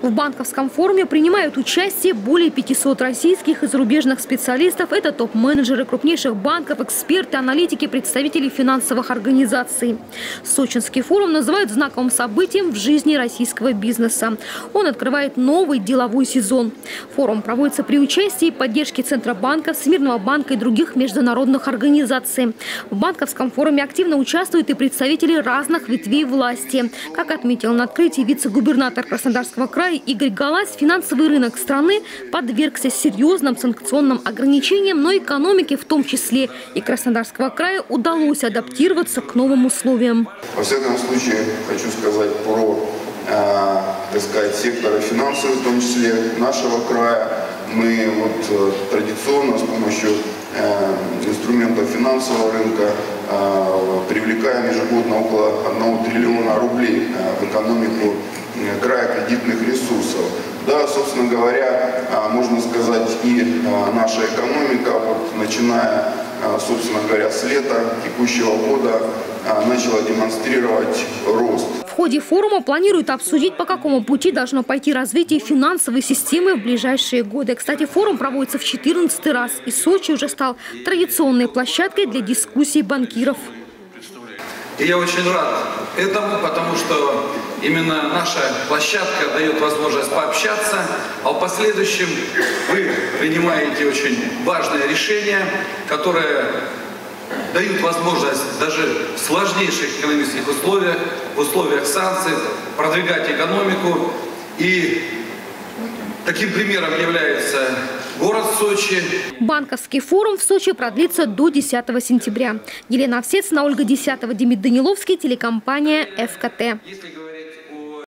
В банковском форуме принимают участие более 500 российских и зарубежных специалистов. Это топ-менеджеры крупнейших банков, эксперты, аналитики, представители финансовых организаций. Сочинский форум называют знаковым событием в жизни российского бизнеса. Он открывает новый деловой сезон. Форум проводится при участии и поддержке Центробанка, Всемирного банка и других международных организаций. В банковском форуме активно участвуют и представители разных ветвей власти. Как отметил на открытии вице-губернатор Краснодарского края Игорь Галась, финансовый рынок страны подвергся серьезным санкционным ограничениям, но экономике в том числе и Краснодарского края удалось адаптироваться к новым условиям. Во всяком случае, хочу сказать про сектора финансовых, в том числе нашего края. Мы традиционно с помощью инструментов финансового рынка привлекаем ежегодно около 1 триллиона рублей в экономику края кредитных ресурсов. Да, собственно говоря, можно сказать, и наша экономика, начиная, собственно говоря, с лета текущего года, начала демонстрировать рост. В ходе форума планируют обсудить, по какому пути должно пойти развитие финансовой системы в ближайшие годы. Кстати, форум проводится в 14-й раз, и Сочи уже стал традиционной площадкой для дискуссий банкиров. И я очень рад этому, потому что именно наша площадка дает возможность пообщаться, а в последующем вы принимаете очень важные решения, которые дают возможность даже в сложнейших экономических условиях, в условиях санкций, продвигать экономику. И таким примером является город Сочи. Банковский форум в Сочи продлится до 10 сентября. Елена Овсецина, Ольга Десятова, Демид Даниловский, телекомпания ФКТ.